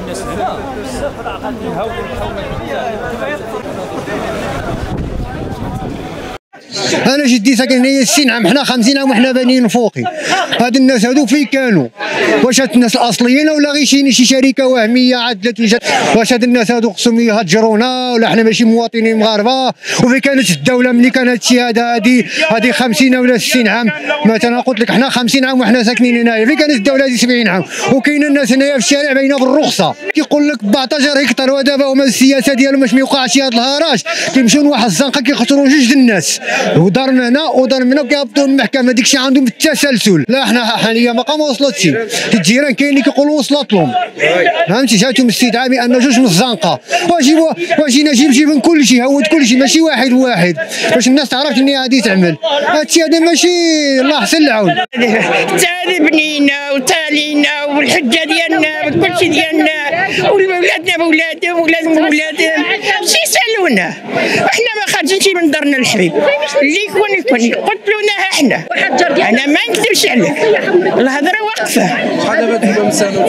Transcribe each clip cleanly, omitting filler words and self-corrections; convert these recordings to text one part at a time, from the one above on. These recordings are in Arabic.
انا جدي ساكن هنايا 60 عام، حنا 50 عام وحنا بانيين فوقي. هاد الناس هادو فين كانوا؟ واش هاد الناس الاصليين ولا غير شي شركه وهميه عدلت وجات؟ واش هاد الناس هادو خصهم يهجرونا ولا حنا ماشي مواطنين مغاربه؟ وفين كانت الدوله ملي كان هاد الشهاده هادي 50 ولا 60 عام؟ مثلا قلت لك حنا 50 عام وحنا ساكنين هنايا، فين كانت الدوله هادي 70 عام؟ وكاين الناس هنايا في الشارع باينه بالرخصه، كيقول لك 14 هكتار، ودابا هما السياسه ديالهم باش ما يوقعش هاد الهراج كيمشيو لواحد الزنقه كيخسروا جوج الناس، ودار من هنا ودار من هنا كيهبطوا المحكمه، داكشي عندهم بالتسلسل. لا حنا حاليا ما وصلتش، الجيران كاين اللي كيقولوا وصلت لهم، فهمتي؟ جاتهم استدعاء بان جوج من الزنقه، واش نجيب من كل شيء، هود كل شيء ماشي واحد باش الناس تعرف شنو غادي تعمل. هادشي هذا ماشي الله يحسن العون. تالي بنينا وتالينا والحجه ديالنا وكل شيء ديالنا، وولادنا بولادهم ولادهم بولادهم، شي يسالونا؟ احنا ما خارجينش من دارنا الحبيب، اللي يكون يقتلوناها احنا. انا ما نكذبش عليك، الهضره واقفه. شحال دابا تبقى من سنه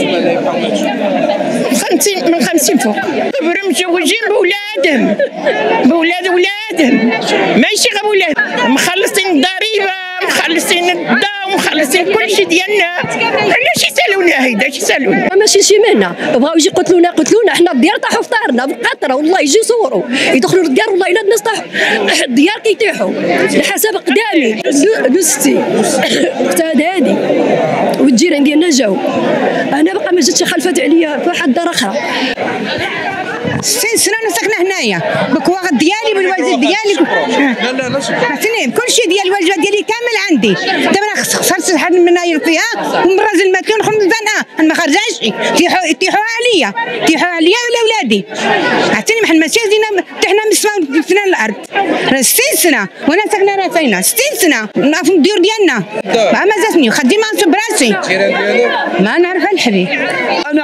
من 50 فوق، كبروا مزوجين بولادهم ولادهم، ماشي غير بولادهم، مخلصين الضريبه، مخلصين الضا، مخلصين كل شيء ديالنا. علاش يسالونا هيدا؟ اش يسالونا؟ ماشي شي مهنه، بغاو يجي يقتلونا حنا الديار طاحوا في دارنا بالقطره، والله يجي يصوروا يدخلوا للديار، والله الا الناس طاحوا الديار كيطيحوا بحسب قدامي. دوزتي اختها هادي والجيران ديالنا جاو، انا باقا ما جاتش خلفات عليا في واحد الدار اخرى. 60 سنه انا ساكنه هنايا بالكواغ ديالي بالواجب ديالي. لا سنين كل شيء ديال الواجبات ديالي كامل عندي. دابا انا خسرت شحال من ناير فيها، والراجل مات لي ونخرج من الزنقه، انا ما خرجاش، يطيحوا عليا ولا ولادي. عرفتيني بحال المسيح دينا طحنا من السماء في الارض. 60 سنه وانا ساكنه راسينا 60 سنه في الديور ديالنا، ما زاتني خديمه براسي. ما نعرف الحبيب. انا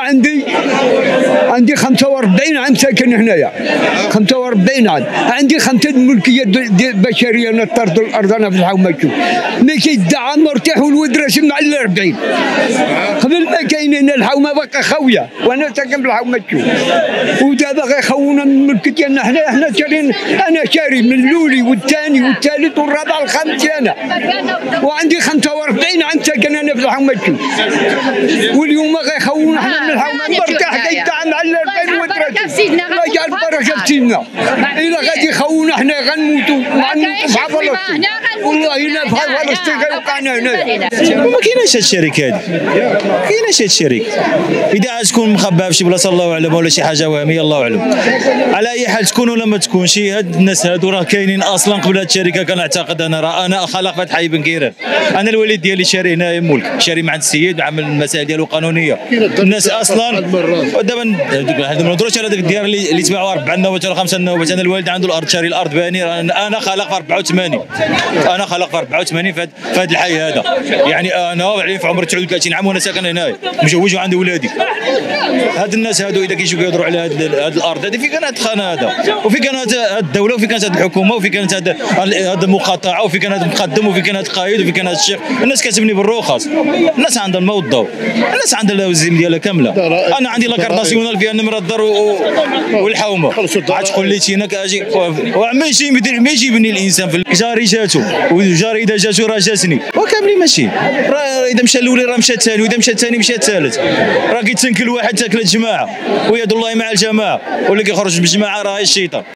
عندي 45 عام ساكن هنايا، 45 عام، عندي 5 ملكيه بشريه، انا طرد الارض انا في الحومه. ما كيدعى مرتاح والولد راسم مع 40 قبل ما كاين هنا الحومه باقا خاويه، وانا ساكن في الحومه. ودابا غيخونونا من الملك ديالنا. حنا شارين، انا شاري من الاولي والثاني والثالث والرابع والخامس انا، وعندي 45 عام ساكن انا في الحومه. واليوم غيخونونا حنا من الحومه، مرتاح كيدعى مع 40 ولد راسم. الله يجعل البركه في سيدنا. الا غادي يخونونا حنا غنموتوا مع فلسطين، والله الا بحال فلسطين غيوقعنا هنايا. ما كايناش هاد الشركه هادي، كايناش هاد الشركه. اذا تكون مخبأه في شي بلاصه الله اعلم، ولا شي حاجه وهميه الله اعلم. على اي حال تكون ولا ما تكونش، هاد الناس هادو راه كاينين اصلا قبل هاد الشركه. كنعتقد انا خلق في حي بن كيران، انا الوالد ديالي شاري هنايا ملك، شاري مع السيد عامل المسائل ديالو قانونيه. الناس اصلا دابا ما نهضروش على ديك الديار اللي تباعوا 4 نوبات ولا 5 نوبات. انا الوالد عنده الارض، شاري الارض باني. انا خلق في 84، انا خلق في 84 في هذا الحي هذا. يعني انا في عمري 39 عام وانا ساكن هنايا، مجوج وعندي ولادي. هاد الناس هادو اذا كيجيو كيهضروا على هاد الارض هذه، في كانت خانه هذا، وفي كانت هاد الدوله، وفي كانت هاد الحكومه، وفي كانت هاد المقاطعه، وفي كان هاد المقدم، وفي كان هاد القايد، وفي كان هاد الشيخ. الناس كتبني بالرخص، الناس عندها الماء والضوء، الناس عندها اللوازم ديالها كامله. انا عندي لاكارت ناسيونال فيها نمره الدار والحومه. عاد تقول لي تيناك اجي ماشي يبني الانسان في جاري جاتو، وجاري اذا جاتو راه جاتني، وكاملين ماشي. راه اذا مشى الاولي راه مشى الثاني، واذا مشى الثاني مشى الثالث. راه كيتسنكل واحد تاكل الجماعه، ويد الله مع الجماعه، واللي كيخرج بالجماعه راه الشيطان.